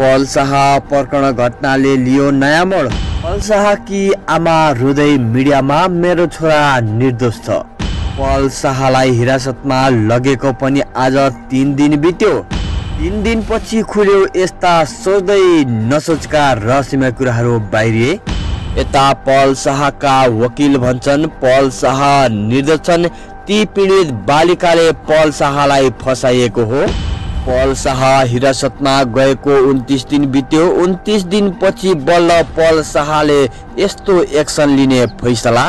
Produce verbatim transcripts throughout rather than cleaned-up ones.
पल शाह प्रकरण घटनाले लियो नयाँ मोड। पल शाहकी आमा रुँदै मिडियामा मेरो छोरा निर्दोष छ। पल शाहलाई हिरासतमा लगेको पनि आज तीन दिन बित्यो। तीन दिनपछि खुल्यो यस्ता सोच्दै नसोचका रहस्यमय कुराहरू बाहिरिए। यता पल शाहका वकिल भन्छन् पल शाह निर्दोष छन्। ती पीडित बालिकाले पल शाहलाई फसाइएको हो। पल शाह हिरासतमा गएको उन्तीस दिन बित्यो। उन्तीस दिनपछि बल्ल पल शाहले यस्तो एक्सन लिने फैसला।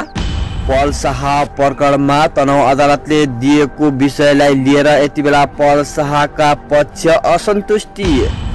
पल शाह प्रकरणमा तनहुँ अदालतले दिएको विषयलाई लिएर यति बेला पल शाहका पक्ष असन्तुष्टि।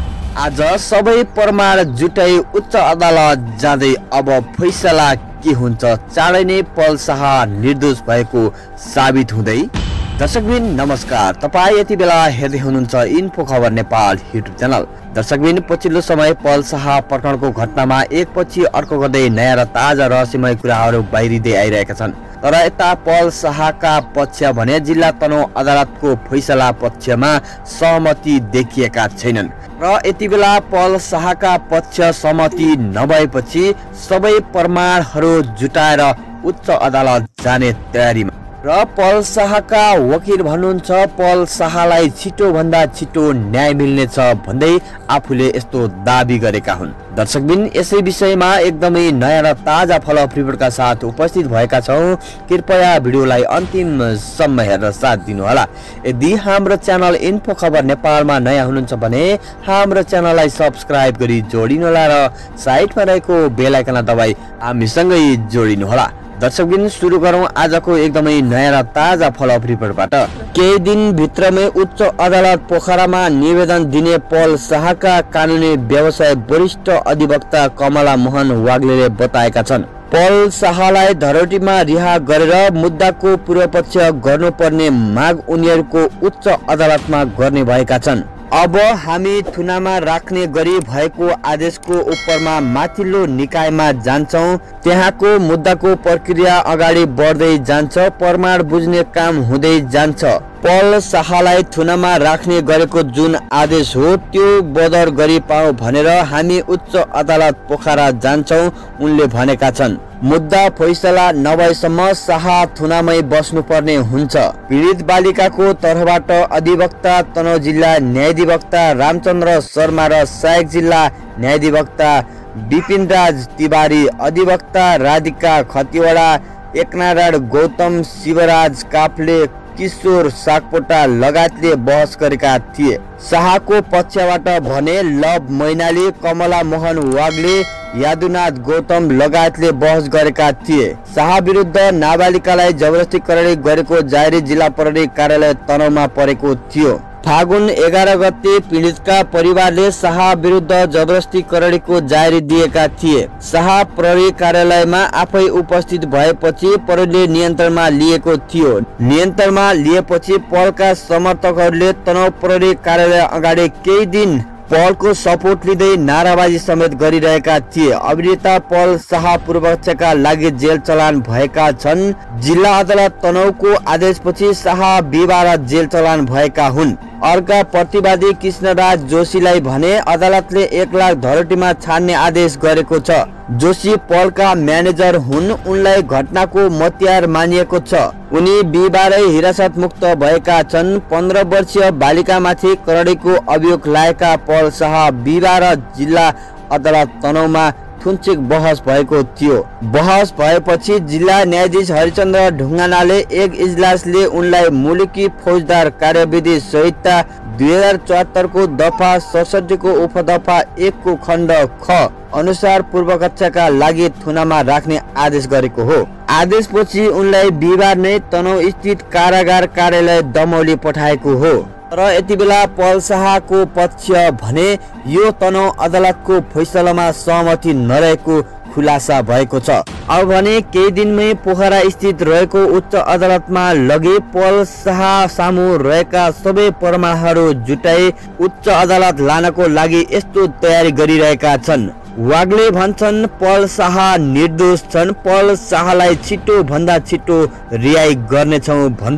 आज सबै प्रमाण जुटाई उच्च अदालत जाँदै अब फैसला के हुन्छ। चाँडै नै पल शाह निर्दोष भएको साबित हुँदै। दर्शकबिन नमस्कार, तपाईँ यति बेला हेर्दै हुनुहुन्छ इन्फो खबर नेपाल युट्युब च्यानल। दर्शकबिन पछिल्लो समय पल शाह प्रकरणको घटनामा एकपछि अर्को गर्दै नयाँ र ताजा रहस्यमय कुराहरू बाहिरिँदै आइरहेका छन्। तर यता पल शाहका पक्ष भने जिल्ला तनहुँ अदालतको फैसला पक्षमा सहमति देखिएका छैनन् र यति बेला पल शाहका पक्ष सहमति नभएपछि सबै प्रमाणहरू जुटाएर उच्च अदालत जाने तयारीमा र पल शाहका वकिल भन्नुहुन्छ पल शाहलाई छिटो भन्दा छिटो न्याय मिल्नेछ भन्दै आफूले यस्तो दाबी गरेका हुन्। दर्शकबिन यसै विषयमा एकदमै नयाँ र ताजा फलोअप रिपोर्टका साथ उपस्थित भएका छौँ। कृपया भिडियोलाई अन्तिमसम्म हेरेर साथ दिनुहोला। यदि हाम्रो च्यानल इन्फो खबर नेपालमा नयाँ हुनुहुन्छ भने हाम्रो च्यानललाई सब्स्क्राइब गरी जोडिनुहोला र साइडमा रहेको बेल आइकनलाई दबाई हामीसँगै जोडिनुहोला। दर्शकबिन सुरु गरौँ आजको एकदमै नयाँ र ताजा फलोअप रिपोर्टबाट। केही दिन भित्रमै उच्च अदालत पोखरामा निवेदन दिने पल शाहका कानुनी व्यवसाय वरिष्ठ अधिवक्ता कमला मोहन वाग्लेले बताएका छन्। पल शाहलाई धरोटीमा रिहा गरेर मुद्दाको पूर्वपक्ष गर्नुपर्ने माग उनीहरूको उच्च अदालतमा गर्ने भएका छन्। अब हामी थुनामा राख्ने गरी भएको आदेशको उपरमा माथिल्लो निकायमा जान्छौँ। त्यहाँको मुद्दाको प्रक्रिया अगाडि बढ्दै जान्छ। प्रमाण बुझ्ने काम हुँदै जान्छ। पल शाहलाई थुनामा राख्ने गरेको जुन आदेश हो त्यो बदर गरी पाऊ भनेर हामी उच्च अदालत पोखरा जान्छौँ उनले भनेका छन्। मुद्दा फैसला नभएसम्म शाह थुनामै बस्नुपर्ने हुन्छ। पीडित बालिकाको तर्फबाट अधिवक्ता तनहुँ जिल्ला न्यायाधिवक्ता रामचन्द्र शर्मा र सहायक जिल्ला न्यायाधिवक्ता विपिन राज तिवारी, अधिवक्ता राधिका खतिवडा, एकनारायण गौतम, शिवराज काफ्ले, किशोर साकपोटा लगायतले बहस गरेका थिए। शाहको पक्षबाट भने लभ मैनाली, कमला मोहन वाग्ले, यादुनाथ गौतम लगायतले बहस गरेका थिए। शाह विरुद्ध नाबालिकालाई जबरजस्ती करणी गरेको जाहेरी जिल्ला प्रहरी कार्यालय तनहुँमा परेको थियो। फागुन एघार गते पीडितका परिवारले शाह विरुद्ध जबरजस्ती करणीको जाहेरी दिएका थिए। शाह प्रहरी कार्यालयमा आफै उपस्थित भएपछि प्रहरीले नियन्त्रणमा लिएको थियो। नियन्त्रणमा लिएपछि पलका समर्थकहरूले तनहुँ प्रहरी कार्यालय अगाडि केही दिन पलको सपोर्ट लिँदै नाराबाजी समेत गरिरहेका थिए। अभिनेता पल शाह पूर्वपक्षका लागि जेल चलान भएका छन्। जिल्ला अदालत तनहुँको आदेशपछि शाह बिहिबार जेल चलान भएका हुन्। अर्का प्रतिवादी कृष्णराज जोशीलाई भने अदालतले एक लाख धरोटीमा छाड्ने आदेश गरेको छ। जोशी पलका म्यानेजर हुन्। उनलाई घटनाको मतियार मानिएको छ। उनी बिहिबारै हिरासत मुक्त भएका छन्। पन्ध्र वर्षीय बालिकामाथि करडीको अभियोग लागेका पल शाह बिहिबार जिल्ला अदालत तनहुँमा थुन्चिक बहस भएको थियो। बहस भएपछि जिल्ला न्यायाधीश हरिचन्द्र ढुङ्गानाले एक इजलासले उनलाई मुलुकी फौजदार कार्यविधि संहिता दुई हजार चौहत्तर को दफा सडसठी को उपदफा एक को खण्ड ख अनुसार पूर्वकक्षाका लागि थुनामा राख्ने आदेश गरेको हो। आदेशपछि उनलाई बिहिबार नै तनहुँ स्थित कारागार कार्यालय दमौली पठाएको हो। तर यति बेला पल शाहको पक्ष भने यो तनहुँ अदालतको फैसलामा सहमति नरहेको खुलासा भएको छ। अब भने केही दिनमै पोखरा स्थित रहेको उच्च अदालतमा लगे पल शाह सामु रहेका सबै प्रमाणहरू जुटाई उच्च अदालत लानको लागि यस्तो तयारी गरिरहेका छन्। वाग्ले भन्छन् पल शाह निर्दोष छन्। पल शाहलाई छिटो भन्दा छिटो रिहाई गर्नेछौँ भन्दै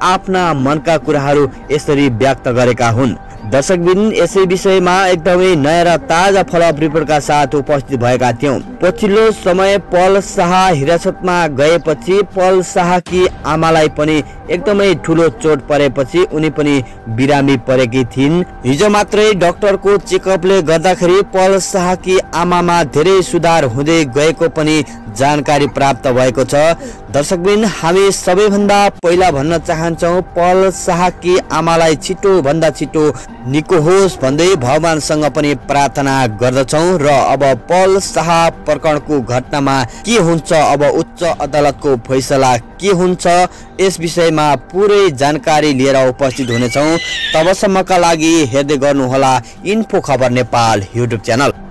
आफ्ना मनका कुराहरू यसरी व्यक्त गरेका हुन्। दर्शकबिन यसै विषयमा एकदमै नयाँ र ताजा फलोअप रिपोर्टका साथ उपस्थित भएका थियौं। पछिल्लो समय पल शाह हिरासतमा गएपछि पल शाहकी आमालाई पनि एकदमै ठुलो चोट परेपछि उनी पनि बिरामी परेकी थिइन्। हिजो मात्रै डाक्टरको चेकअपले गर्दाखेरि पल शाहकी आमामा धेरै सुधार हुँदै गएको पनि जानकारी प्राप्त भएको छ। दर्शकबिन हामी सबैभन्दा पहिला भन्न चाहन्छौं पल शाहकी आमालाई छिटो भन्दा छिटो निको होस् भन्दै भगवानसँग पनि प्रार्थना गर्दछौं र अब पल शाह प्रकरणको घटनामा के हुन्छ, अब उच्च अदालतको फैसला के हुन्छ, यस विषयमा पुरै जानकारी लिएर उपस्थित हुनेछौं। तबसम्मका लागि हेर्दै गर्नुहोला इन्फो खबर नेपाल युट्युब च्यानल।